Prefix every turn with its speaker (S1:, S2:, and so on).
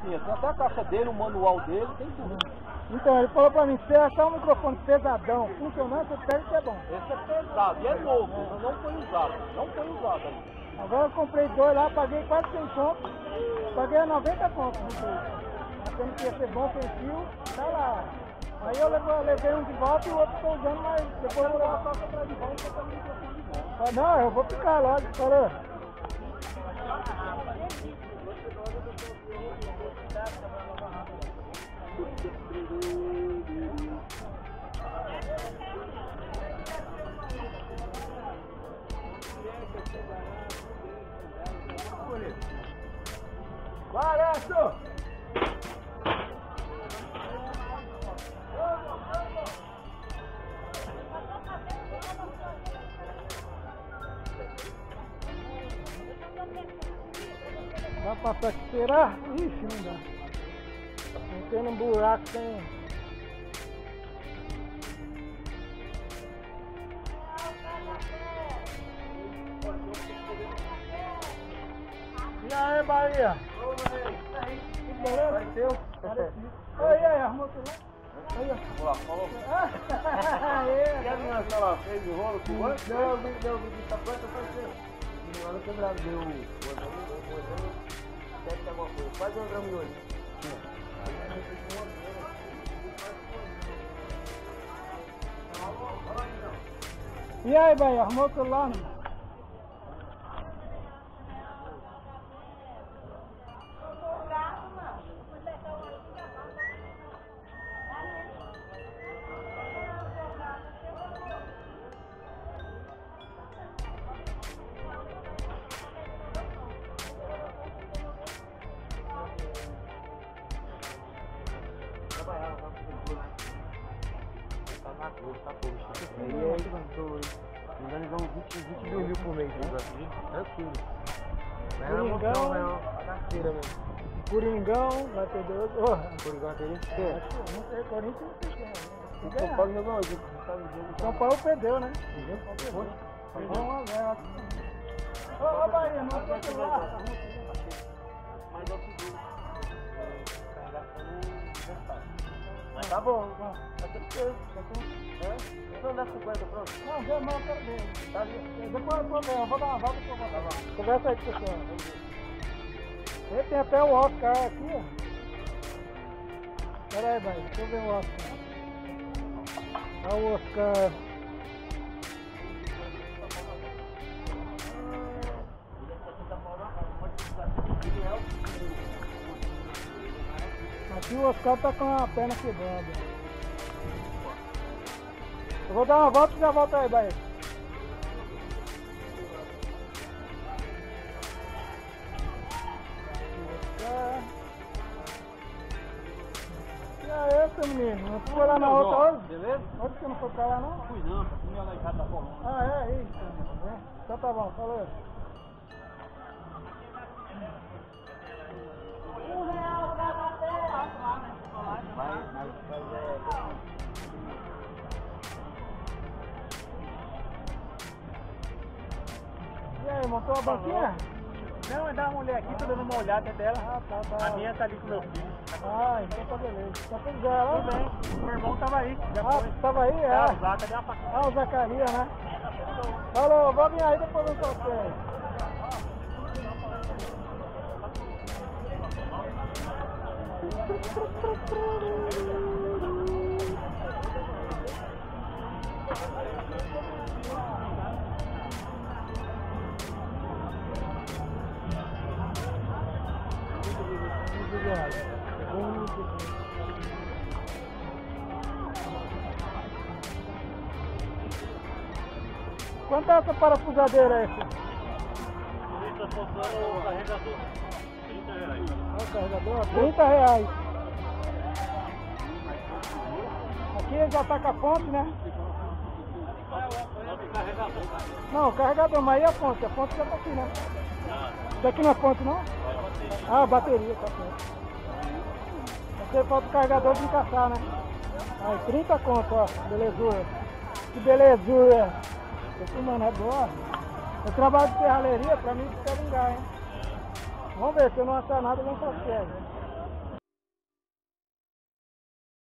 S1: Tem até a caixa dele, o manual dele, tem tudo.
S2: Então, ele falou pra mim, se achar um microfone pesadão, funcionando, você pega que é bom.
S1: Esse é pesado e é novo, não foi usado. Não foi usado ainda.
S2: Agora eu comprei dois lá, paguei quase 100 conto, paguei 90 conto no preço. Achando que ia ser bom sem fio, tá lá. Aí eu levei um de volta e o outro estou usando, mas depois eu vou levar a toca atrás de volta e botar o microfone de volta. Não, eu vou ficar, lógico, falou. Vai, Alessio! Vai passar aqui, será? Ixi, não dá. Tem um buraco, tem... E aí, Bahia?
S1: Ô, Bahia.
S2: Beleza?
S1: Vai teu?
S2: Aí, arrumou tudo lá? Aí, ó.
S1: Vamos lá, falou.
S2: Quer
S1: me lançar lá? Fez o rolo com o banco?
S2: Deu, tá pronto, parceiro.
S1: Olha que bravo, deu o exame, deve ter alguma coisa. Faz 1 grama e 8.
S2: E aí, Bahia, arrumou tudo lá?
S1: Organizamos 22 mil por mês, tranquilo.
S2: Coringão, Coringão, vai ter dois.
S1: Coringão vai ter
S2: Não sei, Corinthians não sei quem.
S1: São Paulo jogou hoje.
S2: São Paulo perdeu, né? Perdeu 1 a 0. Ô, Bahia, não é celular.
S1: Mas é o seguinte, mas tá bom, tá tranquilo. Não dá 50, pronto?
S2: Não, já não, eu quero ver.
S1: Tá ali.
S2: Depois eu vou dar uma volta e eu vou botar lá. Conversa aí com o pessoal. Ele tem até o Oscar aqui, ó. Pera aí, Bahia, deixa eu ver o Oscar. Olha o Oscar. Aqui o Oscar tá com a perna quebrada. Eu vou dar uma volta e já volto aí, Bahia. E aí, seu menino? Não foi lá na outra hoje?
S1: Beleza?
S2: Hoje você não foi pra lá, não?
S1: Fui não, fui lá em casa da forma.
S2: Ah, é? Isso. Então tá bom, falou. E aí, montou a banquinha?
S1: Não, é da mulher aqui, tô dando uma olhada dela.
S2: Ah, tá.
S1: A minha tá ali com meu filho.
S2: Ah, então tá beleza. Tá tudo bem lá?
S1: Tudo bem. Meu irmão tava aí. Já foi.
S2: Tava aí, é?
S1: O Zaca deu uma facada.
S2: Ah, o Zacarias, né? Falou, vou vir aí depois eu você. Quanto é essa parafusadeira aí?
S1: Tá faltando o carregador. 30 reais.
S2: O carregador? 30 reais. Aqui já tá com a fonte, né? Não, o carregador, mas e a fonte? A fonte já tá aqui, né? Daqui não é fonte, não? Ah, bateria, tá certo. Você falta o carregador de encaixar, né? Aí, 30 conto, ó. Belezura. Que belezura. Esse, mano, é boa. Eu trabalho de serralheria, pra mim fica lugar, hein? Vamos ver, se eu não achar nada, eu vou pra você.